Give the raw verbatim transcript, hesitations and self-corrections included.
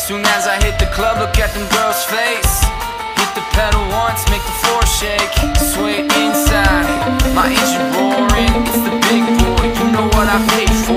Soon as I hit the club, look at them girls' face. Hit the pedal once, make the floor shake. Sway inside, my engine roaring. It's the big boy, you know what I paid for.